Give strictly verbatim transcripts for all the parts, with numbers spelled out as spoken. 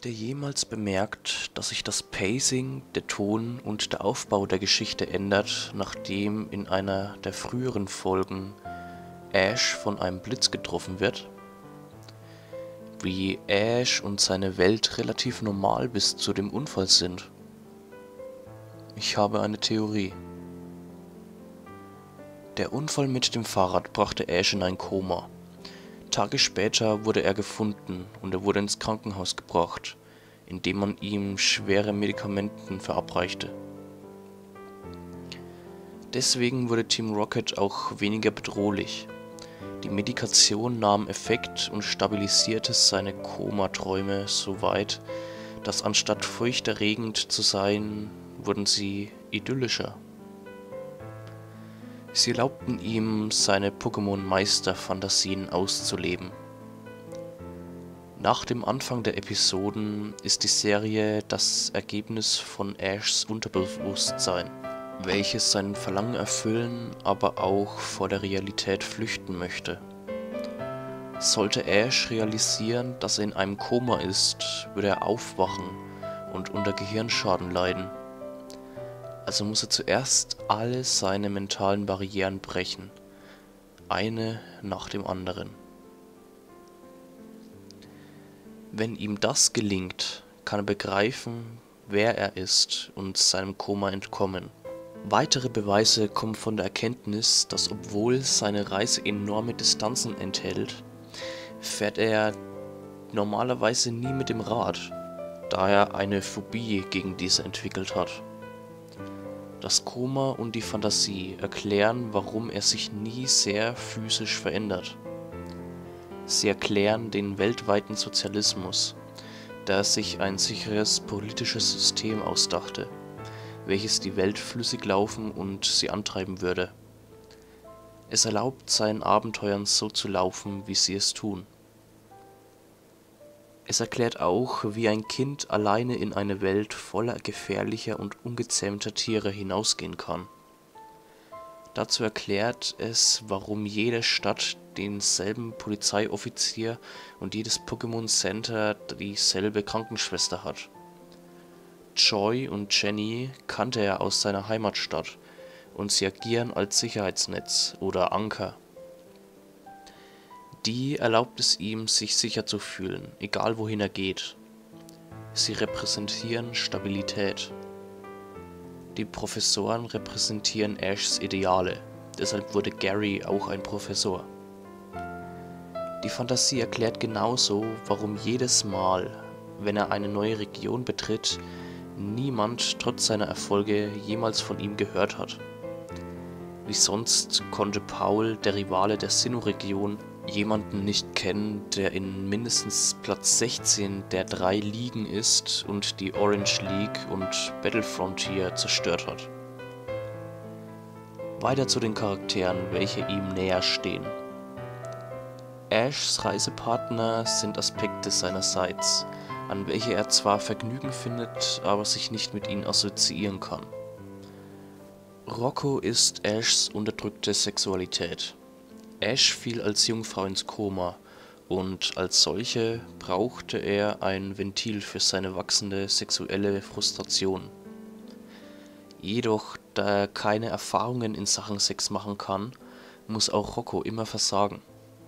Habt ihr jemals bemerkt, dass sich das Pacing, der Ton und der Aufbau der Geschichte ändert, nachdem in einer der früheren Folgen Ash von einem Blitz getroffen wird? Wie Ash und seine Welt relativ normal bis zu dem Unfall sind? Ich habe eine Theorie. Der Unfall mit dem Fahrrad brachte Ash in ein Koma. Tage später wurde er gefunden und er wurde ins Krankenhaus gebracht, indem man ihm schwere Medikamente verabreichte. Deswegen wurde Team Rocket auch weniger bedrohlich. Die Medikation nahm Effekt und stabilisierte seine Komaträume so weit, dass anstatt furchterregend zu sein, wurden sie idyllischer. Sie erlaubten ihm, seine Pokémon-Meister-Fantasien auszuleben. Nach dem Anfang der Episoden ist die Serie das Ergebnis von Ashs Unterbewusstsein, welches sein Verlangen erfüllen, aber auch vor der Realität flüchten möchte. Sollte Ash realisieren, dass er in einem Koma ist, würde er aufwachen und unter Gehirnschaden leiden. Also muss er zuerst alle seine mentalen Barrieren brechen, eine nach dem anderen. Wenn ihm das gelingt, kann er begreifen, wer er ist und seinem Koma entkommen. Weitere Beweise kommen von der Erkenntnis, dass obwohl seine Reise enorme Distanzen enthält, fährt er normalerweise nie mit dem Rad, da er eine Phobie gegen diese entwickelt hat. Das Koma und die Fantasie erklären, warum er sich nie sehr physisch verändert. Sie erklären den weltweiten Sozialismus, da er sich ein sicheres politisches System ausdachte, welches die Welt flüssig laufen und sie antreiben würde. Es erlaubt seinen Abenteuern so zu laufen, wie sie es tun. Es erklärt auch, wie ein Kind alleine in eine Welt voller gefährlicher und ungezähmter Tiere hinausgehen kann. Dazu erklärt es, warum jede Stadt denselben Polizeioffizier und jedes Pokémon Center dieselbe Krankenschwester hat. Joy und Jenny kannte er aus seiner Heimatstadt und sie agieren als Sicherheitsnetz oder Anker. Die erlaubt es ihm, sich sicher zu fühlen, egal wohin er geht. Sie repräsentieren Stabilität. Die Professoren repräsentieren Ashs Ideale, deshalb wurde Gary auch ein Professor. Die Fantasie erklärt genauso, warum jedes Mal, wenn er eine neue Region betritt, niemand trotz seiner Erfolge jemals von ihm gehört hat. Wie sonst konnte Paul, der Rivale der Sinnoh-Region, jemanden nicht kennen, der in mindestens Platz sechzehn der drei Ligen ist und die Orange League und Battle Frontier zerstört hat. Weiter zu den Charakteren, welche ihm näher stehen. Ashs Reisepartner sind Aspekte seinerseits, an welche er zwar Vergnügen findet, aber sich nicht mit ihnen assoziieren kann. Rocco ist Ashs unterdrückte Sexualität. Ash fiel als Jungfrau ins Koma und als solche brauchte er ein Ventil für seine wachsende sexuelle Frustration. Jedoch, da er keine Erfahrungen in Sachen Sex machen kann, muss auch Rocco immer versagen.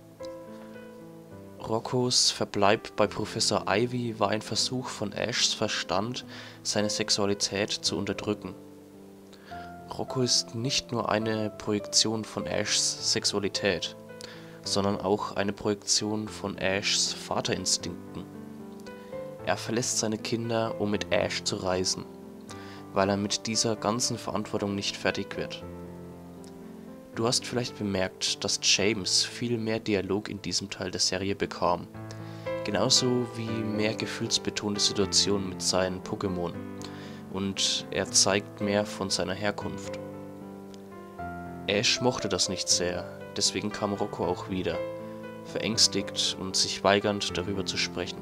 Roccos Verbleib bei Professor Ivy war ein Versuch von Ashs Verstand, seine Sexualität zu unterdrücken. Rocco ist nicht nur eine Projektion von Ashs Sexualität, sondern auch eine Projektion von Ashs Vaterinstinkten. Er verlässt seine Kinder, um mit Ash zu reisen, weil er mit dieser ganzen Verantwortung nicht fertig wird. Du hast vielleicht bemerkt, dass James viel mehr Dialog in diesem Teil der Serie bekam, genauso wie mehr gefühlsbetonte Situationen mit seinen Pokémon. Und er zeigt mehr von seiner Herkunft. Ash mochte das nicht sehr, deswegen kam Rocco auch wieder, verängstigt und sich weigernd darüber zu sprechen.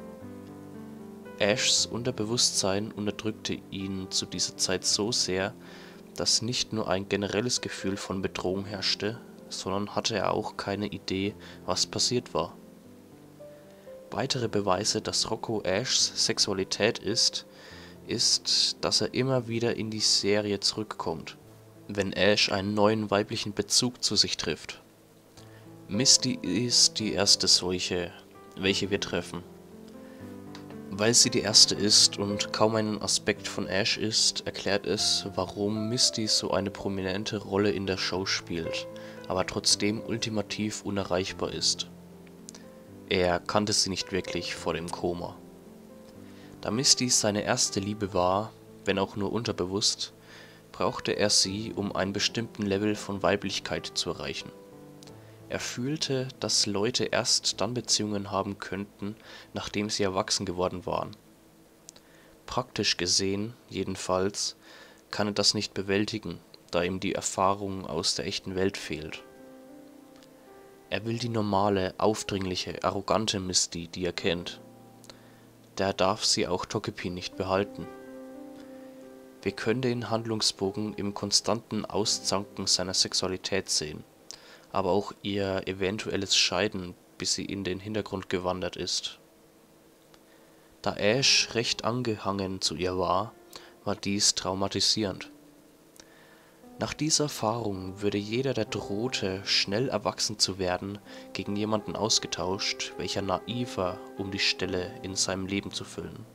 Ashs Unterbewusstsein unterdrückte ihn zu dieser Zeit so sehr, dass nicht nur ein generelles Gefühl von Bedrohung herrschte, sondern hatte er auch keine Idee, was passiert war. Weitere Beweise, dass Rocco Ashs Sexualität ist, ist, dass er immer wieder in die Serie zurückkommt, wenn Ash einen neuen weiblichen Bezug zu sich trifft. Misty ist die erste solche, welche wir treffen. Weil sie die erste ist und kaum ein Aspekt von Ash ist, erklärt es, warum Misty so eine prominente Rolle in der Show spielt, aber trotzdem ultimativ unerreichbar ist. Er kannte sie nicht wirklich vor dem Koma. Da Misty seine erste Liebe war, wenn auch nur unterbewusst, brauchte er sie, um einen bestimmten Level von Weiblichkeit zu erreichen. Er fühlte, dass Leute erst dann Beziehungen haben könnten, nachdem sie erwachsen geworden waren. Praktisch gesehen, jedenfalls, kann er das nicht bewältigen, da ihm die Erfahrung aus der echten Welt fehlt. Er will die normale, aufdringliche, arrogante Misty, die er kennt. Daher darf sie auch Togepi nicht behalten. Wir können den Handlungsbogen im konstanten Auszanken seiner Sexualität sehen, aber auch ihr eventuelles Scheiden, bis sie in den Hintergrund gewandert ist. Da Ash recht angehangen zu ihr war, war dies traumatisierend. Nach dieser Erfahrung würde jeder, der drohte, schnell erwachsen zu werden, gegen jemanden ausgetauscht, welcher naiver, um die Stelle in seinem Leben zu füllen.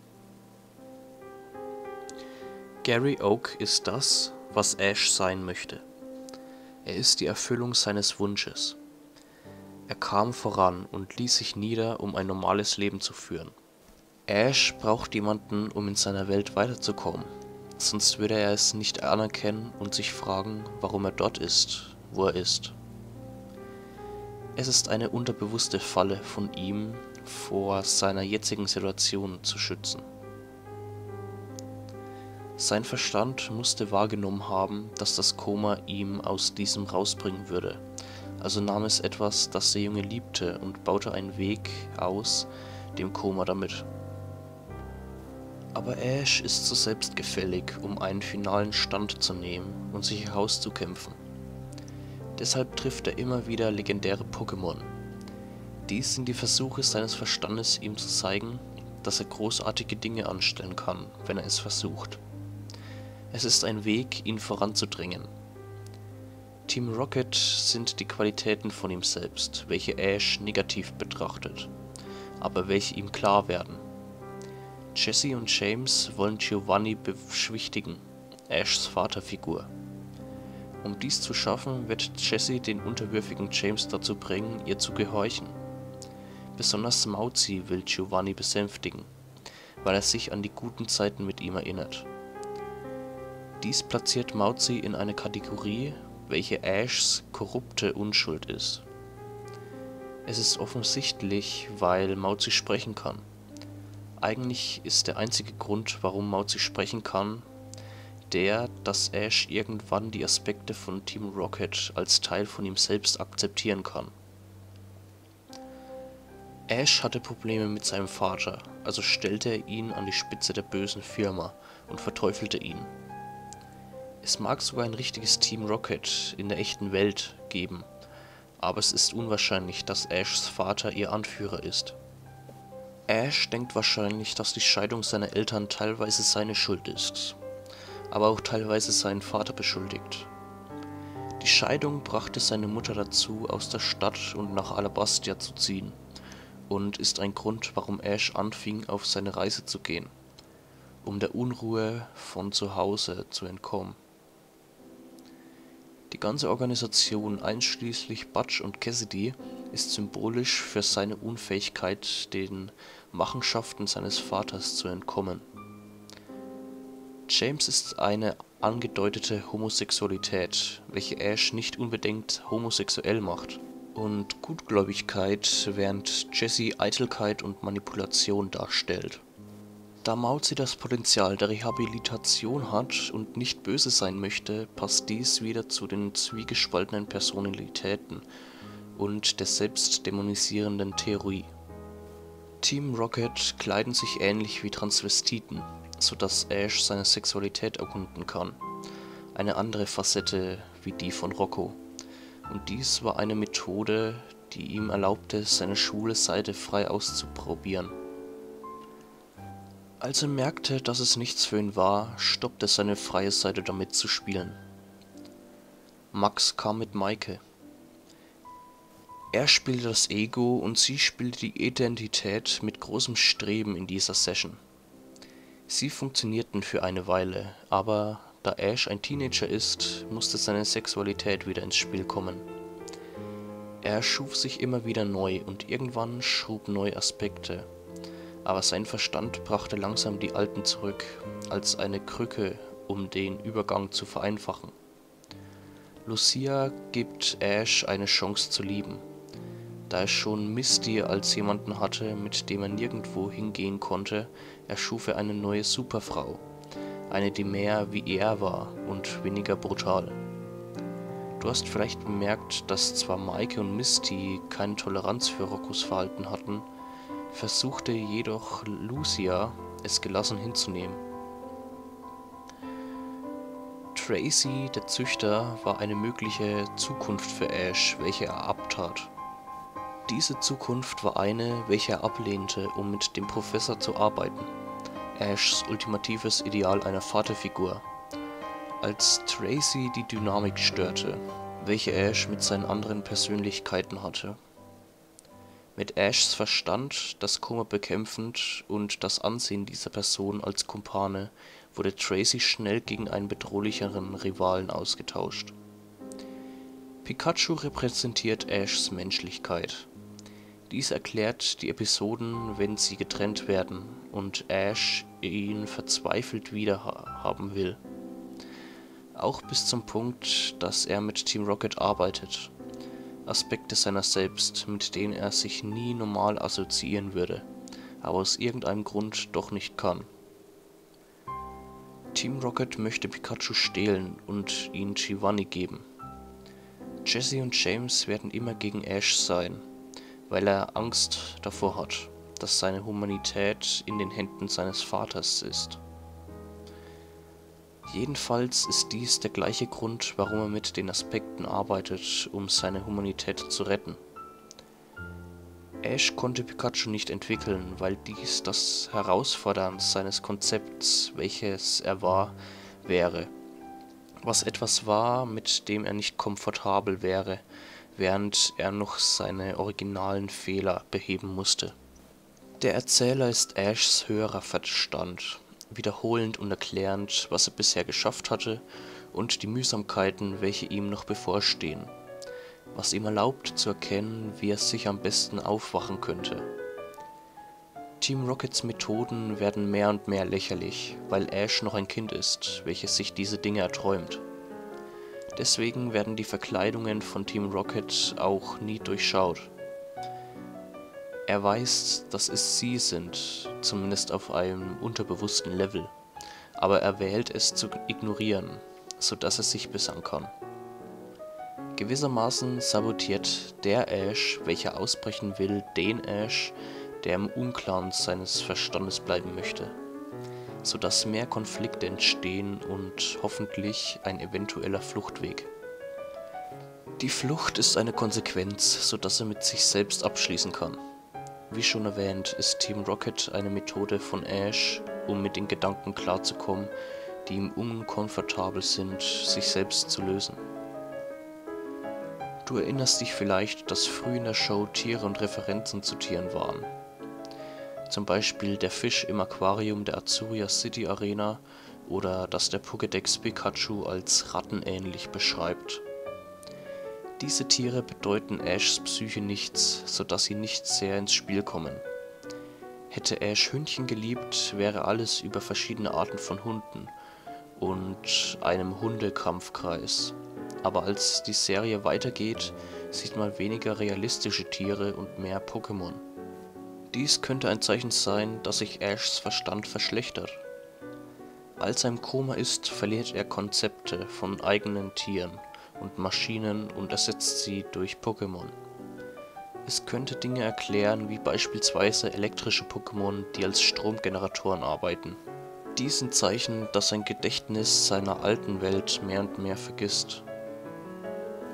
Gary Oak ist das, was Ash sein möchte. Er ist die Erfüllung seines Wunsches. Er kam voran und ließ sich nieder, um ein normales Leben zu führen. Ash braucht jemanden, um in seiner Welt weiterzukommen, sonst würde er es nicht anerkennen und sich fragen, warum er dort ist, wo er ist. Es ist eine unterbewusste Falle von ihm, vor seiner jetzigen Situation zu schützen. Sein Verstand musste wahrgenommen haben, dass das Koma ihm aus diesem rausbringen würde, also nahm es etwas, das der Junge liebte, und baute einen Weg aus dem Koma damit. Aber Ash ist zu selbstgefällig, um einen finalen Stand zu nehmen und sich herauszukämpfen. Deshalb trifft er immer wieder legendäre Pokémon. Dies sind die Versuche seines Verstandes, ihm zu zeigen, dass er großartige Dinge anstellen kann, wenn er es versucht. Es ist ein Weg, ihn voranzudrängen. Team Rocket sind die Qualitäten von ihm selbst, welche Ash negativ betrachtet, aber welche ihm klar werden. Jessie und James wollen Giovanni beschwichtigen, Ashs Vaterfigur. Um dies zu schaffen, wird Jessie den unterwürfigen James dazu bringen, ihr zu gehorchen. Besonders Mauzi will Giovanni besänftigen, weil er sich an die guten Zeiten mit ihm erinnert. Dies platziert Mauzi in eine Kategorie, welche Ashs korrupte Unschuld ist. Es ist offensichtlich, weil Mauzi sprechen kann. Eigentlich ist der einzige Grund, warum Mauzi sprechen kann, der, dass Ash irgendwann die Aspekte von Team Rocket als Teil von ihm selbst akzeptieren kann. Ash hatte Probleme mit seinem Vater, also stellte er ihn an die Spitze der bösen Firma und verteufelte ihn. Es mag sogar ein richtiges Team Rocket in der echten Welt geben, aber es ist unwahrscheinlich, dass Ashs Vater ihr Anführer ist. Ash denkt wahrscheinlich, dass die Scheidung seiner Eltern teilweise seine Schuld ist, aber auch teilweise seinen Vater beschuldigt. Die Scheidung brachte seine Mutter dazu, aus der Stadt und nach Alabastia zu ziehen, und ist ein Grund, warum Ash anfing, auf seine Reise zu gehen, um der Unruhe von zu Hause zu entkommen. Die ganze Organisation, einschließlich Butch und Cassidy, ist symbolisch für seine Unfähigkeit, den Machenschaften seines Vaters zu entkommen. James ist eine angedeutete Homosexualität, welche Ash nicht unbedingt homosexuell macht, und Gutgläubigkeit, während Jessie Eitelkeit und Manipulation darstellt. Da Mauzi das Potenzial der Rehabilitation hat und nicht böse sein möchte, passt dies wieder zu den zwiegespaltenen Personalitäten und der selbstdämonisierenden Theorie. Team Rocket kleiden sich ähnlich wie Transvestiten, sodass Ash seine Sexualität erkunden kann, eine andere Facette wie die von Rocco. Und dies war eine Methode, die ihm erlaubte, seine schwule Seite frei auszuprobieren. Als er merkte, dass es nichts für ihn war, stoppte seine freie Seite damit zu spielen. Max kam mit Maike. Er spielte das Ego und sie spielte die Identität mit großem Streben in dieser Session. Sie funktionierten für eine Weile, aber da Ash ein Teenager ist, musste seine Sexualität wieder ins Spiel kommen. Er schuf sich immer wieder neu und irgendwann schrub neue Aspekte, aber sein Verstand brachte langsam die alten zurück, als eine Krücke, um den Übergang zu vereinfachen. Lucia gibt Ash eine Chance zu lieben. Da er schon Misty als jemanden hatte, mit dem er nirgendwo hingehen konnte, erschuf er eine neue Superfrau, eine, die mehr wie er war und weniger brutal. Du hast vielleicht bemerkt, dass zwar Maike und Misty keine Toleranz für Roccos Verhalten hatten, versuchte jedoch Lucia, es gelassen hinzunehmen. Tracy, der Züchter, war eine mögliche Zukunft für Ash, welche er abtat. Diese Zukunft war eine, welche er ablehnte, um mit dem Professor zu arbeiten. Ashs ultimatives Ideal einer Vaterfigur. Als Tracy die Dynamik störte, welche Ash mit seinen anderen Persönlichkeiten hatte. Mit Ashs Verstand, das Koma bekämpfend und das Ansehen dieser Person als Kumpane, wurde Tracy schnell gegen einen bedrohlicheren Rivalen ausgetauscht. Pikachu repräsentiert Ashs Menschlichkeit. Dies erklärt die Episoden, wenn sie getrennt werden und Ash ihn verzweifelt wiederhaben will. Auch bis zum Punkt, dass er mit Team Rocket arbeitet. Aspekte seiner selbst, mit denen er sich nie normal assoziieren würde, aber aus irgendeinem Grund doch nicht kann. Team Rocket möchte Pikachu stehlen und ihn Giovanni geben. Jessie und James werden immer gegen Ash sein, weil er Angst davor hat, dass seine Humanität in den Händen seines Vaters ist. Jedenfalls ist dies der gleiche Grund, warum er mit den Aspekten arbeitet, um seine Humanität zu retten. Ash konnte Pikachu nicht entwickeln, weil dies das Herausfordern seines Konzepts, welches er war, wäre. Was etwas war, mit dem er nicht komfortabel wäre, während er noch seine originalen Fehler beheben musste. Der Erzähler ist Ashs höherer Verstand, wiederholend und erklärend, was er bisher geschafft hatte und die Mühsamkeiten, welche ihm noch bevorstehen, was ihm erlaubt zu erkennen, wie er sich am besten aufwachen könnte. Team Rockets Methoden werden mehr und mehr lächerlich, weil Ash noch ein Kind ist, welches sich diese Dinge erträumt. Deswegen werden die Verkleidungen von Team Rocket auch nie durchschaut. Er weiß, dass es sie sind, zumindest auf einem unterbewussten Level, aber er wählt es zu ignorieren, sodass er sich bessern kann. Gewissermaßen sabotiert der Ash, welcher ausbrechen will, den Ash, der im Unklaren seines Verstandes bleiben möchte, sodass mehr Konflikte entstehen und hoffentlich ein eventueller Fluchtweg. Die Flucht ist eine Konsequenz, sodass er mit sich selbst abschließen kann. Wie schon erwähnt, ist Team Rocket eine Methode von Ash, um mit den Gedanken klarzukommen, die ihm unkomfortabel sind, sich selbst zu lösen. Du erinnerst dich vielleicht, dass früh in der Show Tiere und Referenzen zu Tieren waren. Zum Beispiel der Fisch im Aquarium der Azuria City Arena oder dass der Pokédex Pikachu als rattenähnlich beschreibt. Diese Tiere bedeuten Ashs Psyche nichts, sodass sie nicht sehr ins Spiel kommen. Hätte Ash Hündchen geliebt, wäre alles über verschiedene Arten von Hunden und einem Hundekampfkreis. Aber als die Serie weitergeht, sieht man weniger realistische Tiere und mehr Pokémon. Dies könnte ein Zeichen sein, dass sich Ashs Verstand verschlechtert. Als er im Koma ist, verliert er Konzepte von eigenen Tieren und Maschinen und ersetzt sie durch Pokémon. Es könnte Dinge erklären, wie beispielsweise elektrische Pokémon, die als Stromgeneratoren arbeiten. Dies sind Zeichen, dass sein Gedächtnis seiner alten Welt mehr und mehr vergisst.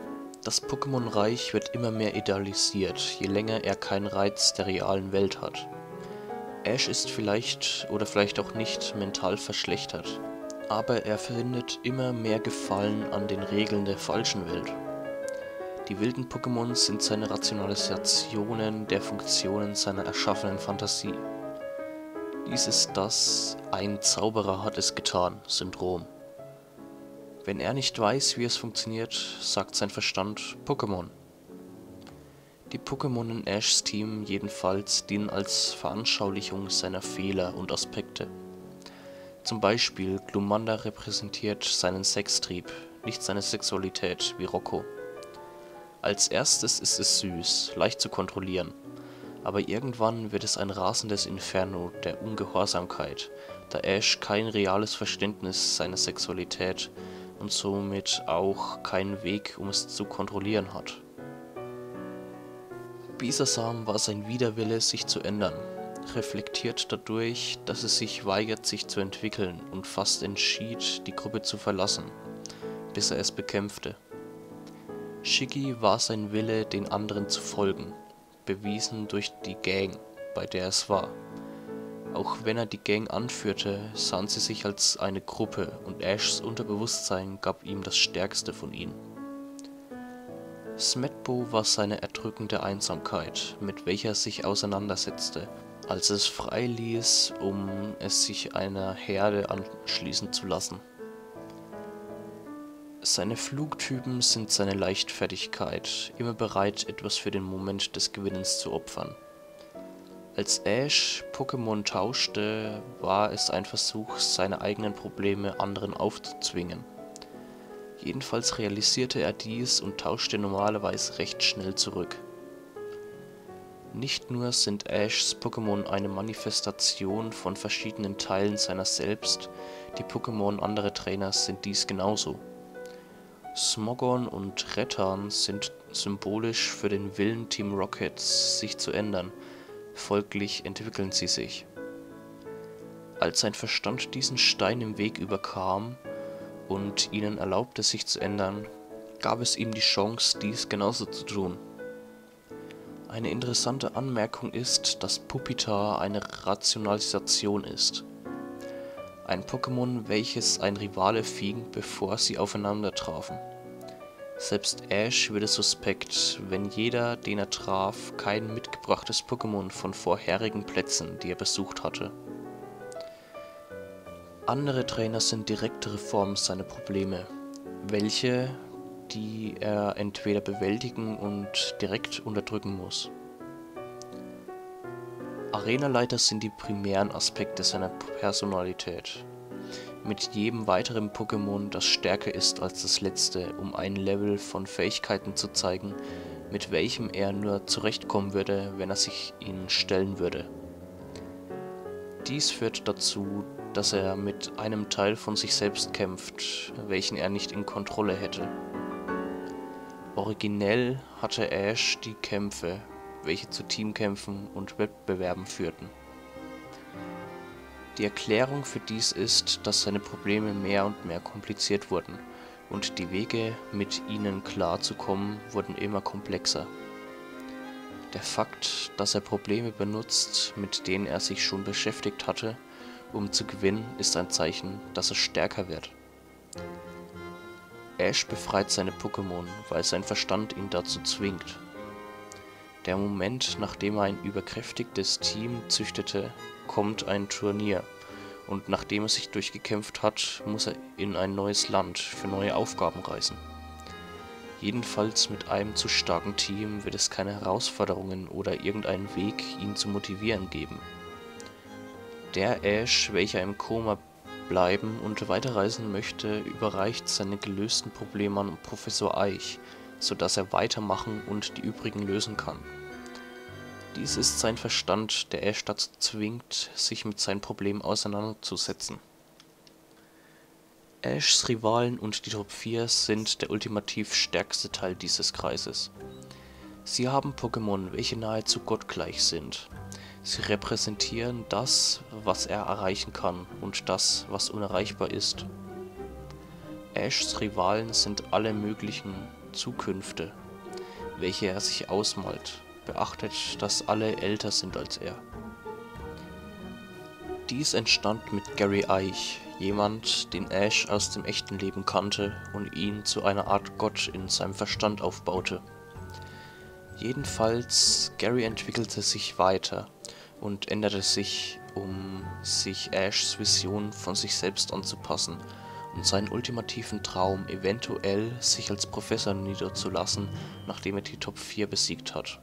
Das Pokémon-Reich wird immer mehr idealisiert, je länger er keinen Reiz der realen Welt hat. Ash ist vielleicht oder vielleicht auch nicht mental verschlechtert, aber er findet immer mehr Gefallen an den Regeln der falschen Welt. Die wilden Pokémon sind seine Rationalisationen der Funktionen seiner erschaffenen Fantasie. Dies ist das „Ein Zauberer hat es getan" Syndrom. Wenn er nicht weiß, wie es funktioniert, sagt sein Verstand Pokémon. Die Pokémon in Ashs Team jedenfalls dienen als Veranschaulichung seiner Fehler und Aspekte. Zum Beispiel Glumanda repräsentiert seinen Sextrieb, nicht seine Sexualität wie Rocco. Als erstes ist es süß, leicht zu kontrollieren, aber irgendwann wird es ein rasendes Inferno der Ungehorsamkeit, da Ash kein reales Verständnis seiner Sexualität und somit auch keinen Weg, um es zu kontrollieren hat. Bisasam war sein Widerwille, sich zu ändern, reflektiert dadurch, dass es sich weigert, sich zu entwickeln und fast entschied, die Gruppe zu verlassen, bis er es bekämpfte. Shiggy war sein Wille, den anderen zu folgen, bewiesen durch die Gang, bei der es war. Auch wenn er die Gang anführte, sahen sie sich als eine Gruppe und Ashs Unterbewusstsein gab ihm das Stärkste von ihnen. Smetbo war seine erdrückende Einsamkeit, mit welcher er sich auseinandersetzte, als es frei ließ, um es sich einer Herde anschließen zu lassen. Seine Flugtypen sind seine Leichtfertigkeit, immer bereit, etwas für den Moment des Gewinnens zu opfern. Als Ash Pokémon tauschte, war es ein Versuch, seine eigenen Probleme anderen aufzuzwingen. Jedenfalls realisierte er dies und tauschte normalerweise recht schnell zurück. Nicht nur sind Ashs Pokémon eine Manifestation von verschiedenen Teilen seiner selbst, die Pokémon anderer Trainer sind dies genauso. Smogon und Rettan sind symbolisch für den Willen Team Rockets, sich zu ändern, folglich entwickeln sie sich. Als sein Verstand diesen Stein im Weg überkam und ihnen erlaubte, sich zu ändern, gab es ihm die Chance, dies genauso zu tun. Eine interessante Anmerkung ist, dass Pupitar eine Rationalisation ist. Ein Pokémon, welches ein Rivale fing, bevor sie aufeinander trafen. Selbst Ash wurde suspekt, wenn jeder, den er traf, kein mitgebrachtes Pokémon von vorherigen Plätzen, die er besucht hatte. Andere Trainer sind direktere Formen seiner Probleme, welche, die er entweder bewältigen und direkt unterdrücken muss. Arenaleiter sind die primären Aspekte seiner Personalität. Mit jedem weiteren Pokémon, das stärker ist als das letzte, um ein Level von Fähigkeiten zu zeigen, mit welchem er nur zurechtkommen würde, wenn er sich ihnen stellen würde. Dies führt dazu, dass er mit einem Teil von sich selbst kämpft, welchen er nicht in Kontrolle hätte. Originell hatte Ash die Kämpfe, welche zu Teamkämpfen und Wettbewerben führten. Die Erklärung für dies ist, dass seine Probleme mehr und mehr kompliziert wurden und die Wege, mit ihnen klarzukommen, wurden immer komplexer. Der Fakt, dass er Probleme benutzt, mit denen er sich schon beschäftigt hatte, um zu gewinnen, ist ein Zeichen, dass er stärker wird. Ash befreit seine Pokémon, weil sein Verstand ihn dazu zwingt. Der Moment, nachdem er ein überkräftigtes Team züchtete, kommt ein Turnier, und nachdem er sich durchgekämpft hat, muss er in ein neues Land für neue Aufgaben reisen. Jedenfalls mit einem zu starken Team wird es keine Herausforderungen oder irgendeinen Weg, ihn zu motivieren, geben. Der Ash, welcher im Koma bleiben und weiterreisen möchte, überreicht seine gelösten Probleme an Professor Eich, sodass er weitermachen und die übrigen lösen kann. Dies ist sein Verstand, der Ash dazu zwingt, sich mit seinen Problemen auseinanderzusetzen. Ashs Rivalen und die Top vier sind der ultimativ stärkste Teil dieses Kreises. Sie haben Pokémon, welche nahezu gottgleich sind. Sie repräsentieren das, was er erreichen kann, und das, was unerreichbar ist. Ashs Rivalen sind alle möglichen Zukünfte, welche er sich ausmalt, beachtet, dass alle älter sind als er. Dies entstand mit Gary Eich, jemand, den Ash aus dem echten Leben kannte und ihn zu einer Art Gott in seinem Verstand aufbaute. Jedenfalls, Gary entwickelte sich weiter und änderte sich, um sich Ashs Vision von sich selbst anzupassen und seinen ultimativen Traum, eventuell sich als Professor niederzulassen, nachdem er die Top vier besiegt hat.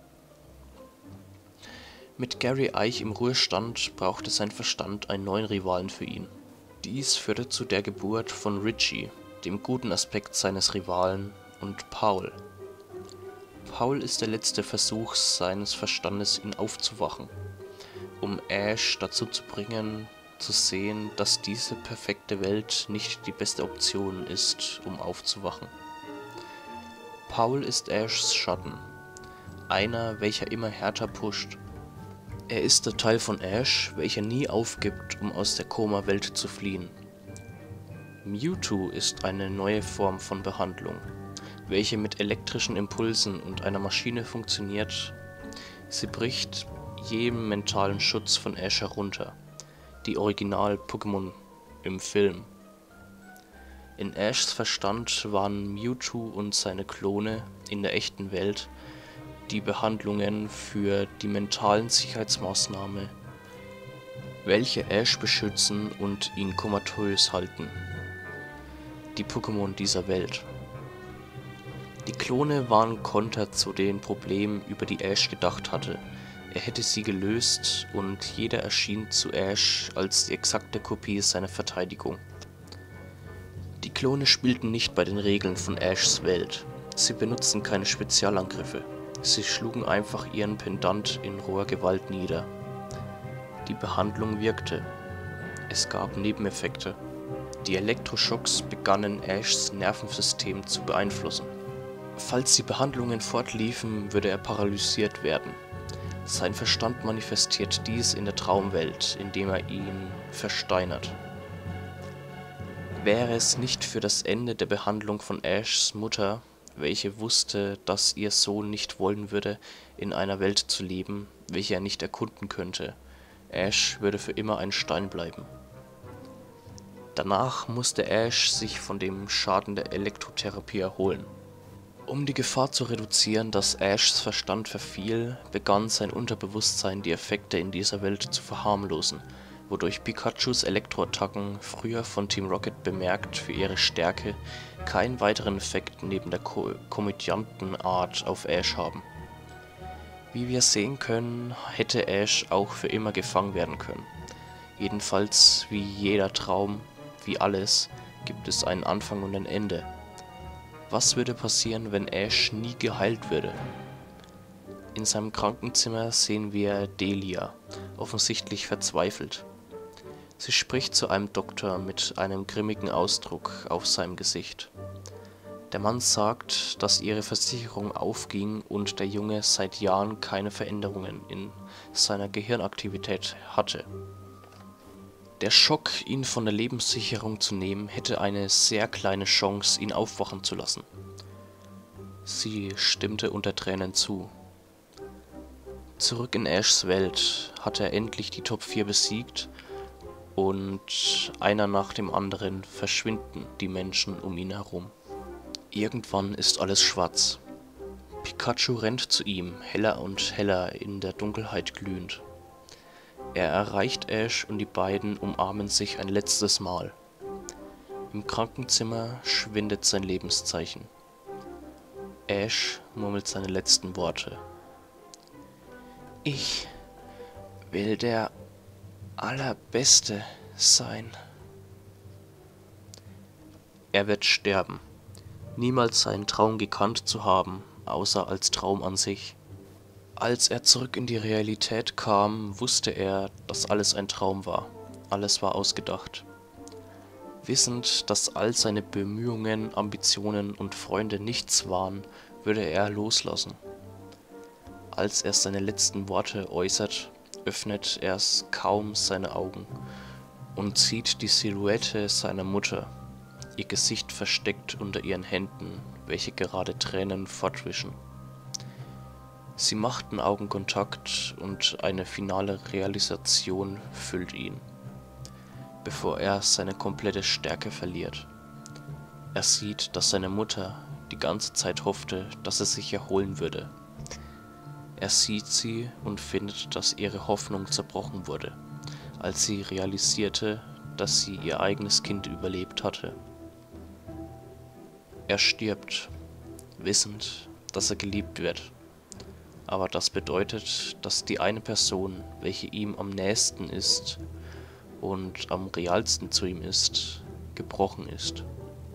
Mit Gary Eich im Ruhestand brauchte sein Verstand einen neuen Rivalen für ihn. Dies führte zu der Geburt von Richie, dem guten Aspekt seines Rivalen, und Paul. Paul ist der letzte Versuch seines Verstandes, ihn aufzuwachen, um Ash dazu zu bringen, zu sehen, dass diese perfekte Welt nicht die beste Option ist, um aufzuwachen. Paul ist Ashs Schatten, einer, welcher immer härter pusht. Er ist der Teil von Ash, welcher nie aufgibt, um aus der Koma-Welt zu fliehen. Mewtwo ist eine neue Form von Behandlung, welche mit elektrischen Impulsen und einer Maschine funktioniert. Sie bricht jeden mentalen Schutz von Ash herunter, die Original-Pokémon im Film. In Ashs Verstand waren Mewtwo und seine Klone in der echten Welt die Behandlungen für die mentalen Sicherheitsmaßnahmen, welche Ash beschützen und ihn komatös halten. Die Pokémon dieser Welt. Die Klone waren Konter zu den Problemen, über die Ash gedacht hatte. Er hätte sie gelöst und jeder erschien zu Ash als die exakte Kopie seiner Verteidigung. Die Klone spielten nicht bei den Regeln von Ashs Welt. Sie benutzten keine Spezialangriffe. Sie schlugen einfach ihren Pendant in roher Gewalt nieder. Die Behandlung wirkte. Es gab Nebeneffekte. Die Elektroschocks begannen Ashs Nervensystem zu beeinflussen. Falls die Behandlungen fortliefen, würde er paralysiert werden. Sein Verstand manifestiert dies in der Traumwelt, indem er ihn versteinert. Wäre es nicht für das Ende der Behandlung von Ashs Mutter, welche wusste, dass ihr Sohn nicht wollen würde, in einer Welt zu leben, welche er nicht erkunden könnte. Ash würde für immer ein Stein bleiben. Danach musste Ash sich von dem Schaden der Elektrotherapie erholen. Um die Gefahr zu reduzieren, dass Ashs Verstand verfiel, begann sein Unterbewusstsein die Effekte in dieser Welt zu verharmlosen, wodurch Pikachus Elektroattacken, früher von Team Rocket bemerkt für ihre Stärke, keinen weiteren Effekt neben der Ko Komödiantenart auf Ash haben. Wie wir sehen können, hätte Ash auch für immer gefangen werden können. Jedenfalls, wie jeder Traum, wie alles, gibt es einen Anfang und ein Ende. Was würde passieren, wenn Ash nie geheilt würde? In seinem Krankenzimmer sehen wir Delia, offensichtlich verzweifelt. Sie spricht zu einem Doktor mit einem grimmigen Ausdruck auf seinem Gesicht. Der Mann sagt, dass ihre Versicherung aufging und der Junge seit Jahren keine Veränderungen in seiner Gehirnaktivität hatte. Der Schock, ihn von der Lebenssicherung zu nehmen, hätte eine sehr kleine Chance, ihn aufwachen zu lassen. Sie stimmte unter Tränen zu. Zurück in Ashs Welt hatte er endlich die Top vier besiegt und einer nach dem anderen verschwinden die Menschen um ihn herum. Irgendwann ist alles schwarz. Pikachu rennt zu ihm, heller und heller in der Dunkelheit glühend. Er erreicht Ash und die beiden umarmen sich ein letztes Mal. Im Krankenzimmer schwindet sein Lebenszeichen. Ash murmelt seine letzten Worte. Ich will der Allerbeste sein. Er wird sterben, niemals seinen Traum gekannt zu haben, außer als Traum an sich. Als er zurück in die Realität kam, wusste er, dass alles ein Traum war. Alles war ausgedacht. Wissend, dass all seine Bemühungen, Ambitionen und Freunde nichts waren, würde er loslassen. Als er seine letzten Worte äußert, öffnet er kaum seine Augen und sieht die Silhouette seiner Mutter, ihr Gesicht versteckt unter ihren Händen, welche gerade Tränen fortwischen. Sie machten Augenkontakt und eine finale Realisation füllt ihn, bevor er seine komplette Stärke verliert. Er sieht, dass seine Mutter die ganze Zeit hoffte, dass er sich erholen würde. Er sieht sie und findet, dass ihre Hoffnung zerbrochen wurde, als sie realisierte, dass sie ihr eigenes Kind überlebt hatte. Er stirbt, wissend, dass er geliebt wird. Aber das bedeutet, dass die eine Person, welche ihm am nächsten ist und am realsten zu ihm ist, gebrochen ist.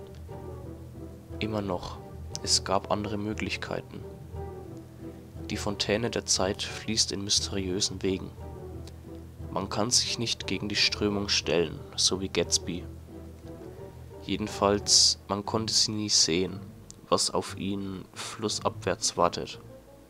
Immer noch, es gab andere Möglichkeiten. Die Fontäne der Zeit fließt in mysteriösen Wegen. Man kann sich nicht gegen die Strömung stellen, so wie Gatsby. Jedenfalls, man konnte sie nie sehen, was auf ihn flussabwärts wartet.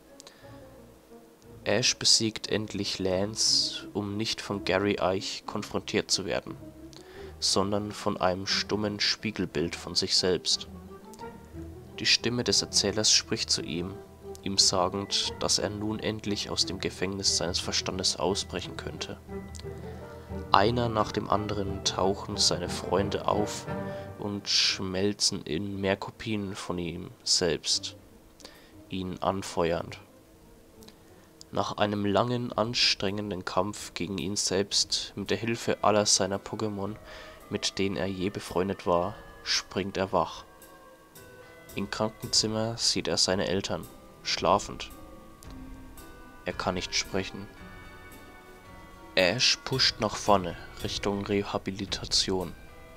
Ash besiegt endlich Lance, um nicht von Gary Eich konfrontiert zu werden, sondern von einem stummen Spiegelbild von sich selbst. Die Stimme des Erzählers spricht zu ihm, ihm sagend, dass er nun endlich aus dem Gefängnis seines Verstandes ausbrechen könnte. Einer nach dem anderen tauchen seine Freunde auf und schmelzen in mehr Kopien von ihm selbst, ihn anfeuernd. Nach einem langen, anstrengenden Kampf gegen ihn selbst mit der Hilfe aller seiner Pokémon, mit denen er je befreundet war, springt er wach. Im Krankenzimmer sieht er seine Eltern, schlafend. Er kann nicht sprechen. Ash pusht nach vorne, Richtung Rehabilitation.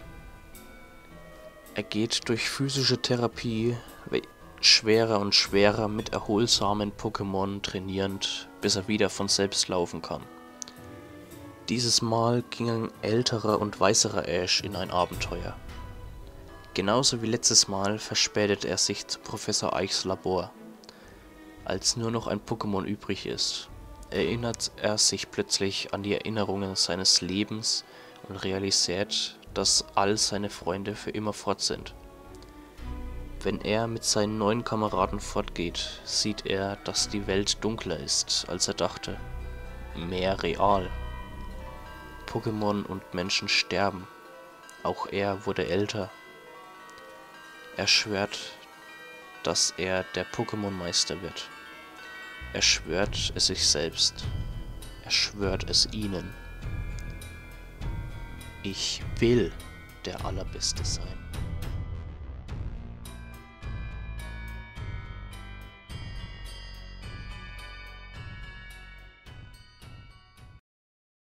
Er geht durch physische Therapie schwerer und schwerer mit erholsamen Pokémon trainierend, bis er wieder von selbst laufen kann. Dieses Mal ging ein älterer und weißerer Ash in ein Abenteuer. Genauso wie letztes Mal verspätet er sich zu Professor Eichs Labor. Als nur noch ein Pokémon übrig ist, erinnert er sich plötzlich an die Erinnerungen seines Lebens und realisiert, dass all seine Freunde für immer fort sind. Wenn er mit seinen neuen Kameraden fortgeht, sieht er, dass die Welt dunkler ist, als er dachte. Mehr real. Pokémon und Menschen sterben. Auch er wurde älter. Er schwört, dass er der Pokémon-Meister wird. Er schwört es sich selbst. Er schwört es ihnen. Ich will der Allerbeste sein.